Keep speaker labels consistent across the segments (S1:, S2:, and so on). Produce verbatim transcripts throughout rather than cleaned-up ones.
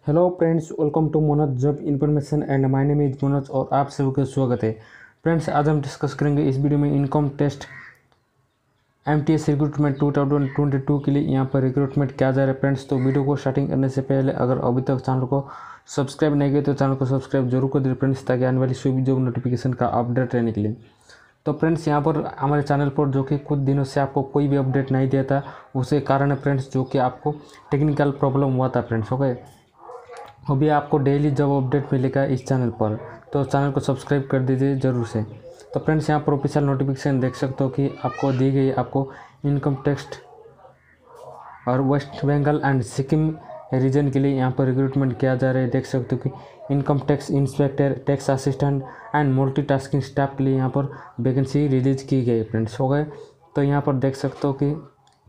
S1: Hello friends, welcome to Manoj job information and my name is Manoj और आप सभी का स्वागत है। फ्रेंड्स, आज हम डिस्कस करेंगे इस वीडियो में इनकम टेस्ट एमटीएस रिक्रूटमेंट दो हज़ार बाईस के लिए यहाँ पर रिक्रूटमेंट क्या जा रहा है। फ्रेंड्स, तो वीडियो को स्टार्टिंग करने से पहले अगर अभी तक चैनल को सब्सक्राइब नहीं किया तो चैनल को सब्सक्राइब जरूर कर दीजिए फ्रेंड्स, ताकि आने वाली सभी जॉब नोटिफिकेशन का अपडेट रहने के लिए। तो फ्रेंड्स, यहाँ पर हमारे चैनल पर जो कि कुछ दिनों से आपको कोई भी अपडेट नहीं दिया था, उसके कारण है फ्रेंड्स जो कि आपको टेक्निकल प्रॉब्लम हुआ था फ्रेंड्स। ओके, अभी आपको डेली जॉब अपडेट मिलेगा इस चैनल पर, तो चैनल को सब्सक्राइब कर दीजिए ज़रूर से। तो फ्रेंड्स, यहाँ पर ऑफिशियल नोटिफिकेशन देख सकते हो कि आपको दी गई आपको इनकम टैक्स और वेस्ट बंगाल एंड सिक्किम रीजन के लिए यहाँ पर रिक्रूटमेंट किया जा रहा है। देख सकते हो कि income tax inspector, tax assistant and multitasking staff के लिए यहाँ पर वैकेंसी रिलीज की गई फ्रेंड्स। हो गए, तो यहाँ पर देख सकते हो कि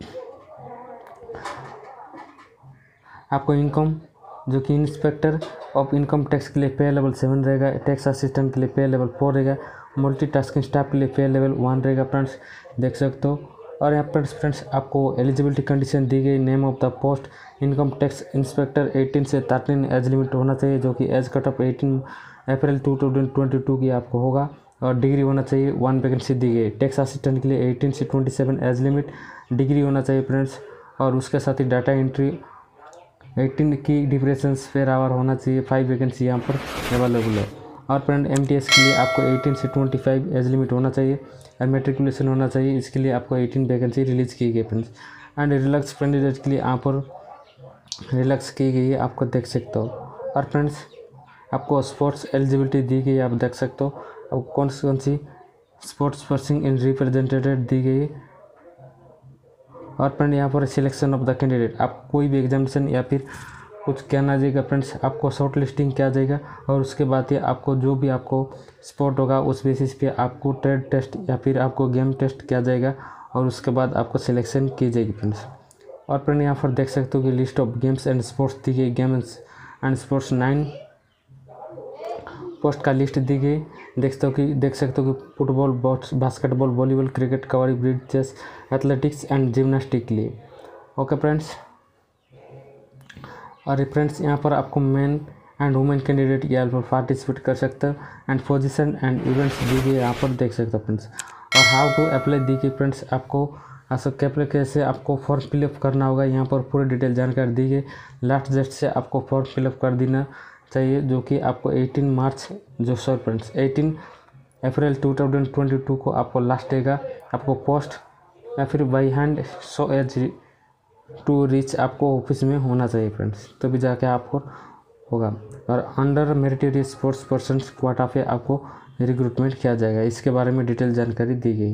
S1: आपको इनकम जो कि इंस्पेक्टर ऑफ इनकम टैक्स के लिए पे लेवल सेवन रहेगा, टैक्स असिस्टेंट के लिए पे लेवल फोर रहेगा, मल्टीटास्किंग स्टाफ के लिए पे लेवल वन रहेगा फ्रेंड्स, देख सकते हो। और यहाँ पर फ्रेंड्स आपको एलिजिबिलिटी कंडीशन दी गई। Name of the post income tax inspector अठारह से तेरह एज लिमिट होना चाहिए, जो कि एज कट ऑफ अठारह अप्रैल दो हज़ार बाईस की आपको होगा, और डिग्री होना चाहिए। वन वैकेंसी दी गई। टैक्स असिस्टेंट के लिए अठारह से सत्ताईस एज लिमिट, डिग्री होना चाहिए फ्रेंड्स। और उसके साथ ही डाटा एंट्री अठारह की डिप्रेशंस पेर आवर होना चाहिए। फाइव वैकेंसी यहाँ पर अवेलेबल है। और फ्रेंड एमटीएस के लिए आपको अठारह से पच्चीस एज लिमिट होना चाहिए और मेट्रिकुलेशन होना चाहिए। इसके लिए आपको अठारह वैकेंसी रिलीज़ की गई फ्रेंड्स। एंड रिलैक्स कैंडिडेट के लिए यहाँ पर रिलैक्स की गई है, आपको देख सकते हो। और फ्रेंड्स, आपको स्पोर्ट्स एलिजिबिलिटी दी गई है, आप देख सकते हो। आपको कौन सी कौन सी स्पोर्ट्स पर्सन इन रिप्रेजेंटेटिव दी गई है। और फ्रेंड, यहाँ पर सिलेक्शन ऑफ द कैंडिडेट, आप कोई भी एग्जामिनेशन या फिर कुछ कहना जाएगा फ्रेंड्स, आपको शॉर्ट लिस्टिंग किया जाएगा। और उसके बाद ये आपको जो भी आपको स्पोर्ट होगा उस बेसिस पे आपको ट्रेड टेस्ट या फिर आपको गेम टेस्ट किया जाएगा, और उसके बाद आपको सिलेक्शन की जाएगी फ्रेंड्स। और फ्रेंड, यहाँ पर देख सकते हो कि list of games and sports दी गई। Games and sports nine post का लिस्ट दी गई। देख सकते हो कि देख सकते हो कि football, basketball, volleyball, cricket, kabaddi, bridge, chess, athletics and gymnastic के लिए। ओके फ्रेंड्स, और फ्रेंड्स यहाँ पर आपको मेन एंड वुमेन कैंडिडेट यहाँ पर पार्टिसिपेट कर सकते हो। एंड पोजीशन एंड इवेंट्स दी गई यहाँ पर देख सकते हो फ्रेंड्स। और हाउ टू अप्लाई दी गई फ्रेंड्स, आपको असो कैप्ले कैसे आपको फॉर्म फिलअप करना होगा, यहाँ पर पूरी डिटेल जानकारी दी गई। लास्ट डेट से आपको फॉर्म फिलअप कर देना चाहिए, जो कि आपको अठारह मार्च जो सॉरी फ्रेंड्स अठारह अप्रैल दो हज़ार बाईस को आपको लास्ट देगा। आपको पोस्ट या फिर by hand so as to reach आपको ऑफिस में होना चाहिए फ्रेंड्स, तभी जाके आपको होगा। और under meritorious sports person quota पे आपको रिक्रूटमेंट किया जाएगा। इसके बारे में डिटेल जानकारी दी गई।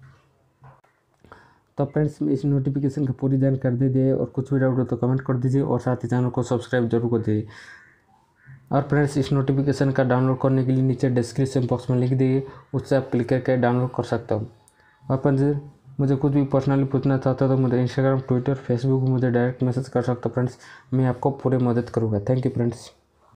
S1: तो फ्रेंड्स, इस नोटिफिकेशन की पूरी जानकारी दे दिए, और कुछ भी डाउट हो तो कमेंट कर दीजिए, और साथ ही चैनल को सब्सक्राइब जरूर कर दीजिए। और फ्रेंड्स, इस नोटिफिकेशन का डाउनलोड करने के लिए नीचे डिस्क्रिप्शन बॉक्स में लिख दिए, उससे आप क्लिक करके डाउनलोड कर सकते हो। और फ्रेंड्स, मुझे कुछ भी पर्सनली पूछना चाहते हो तो मुझे इंस्टाग्राम, ट्विटर, फेसबुक मुझे डायरेक्ट मैसेज कर सकते हो फ्रेंड्स, मैं आपको पूरी मदद करूँगा। Thank you friends.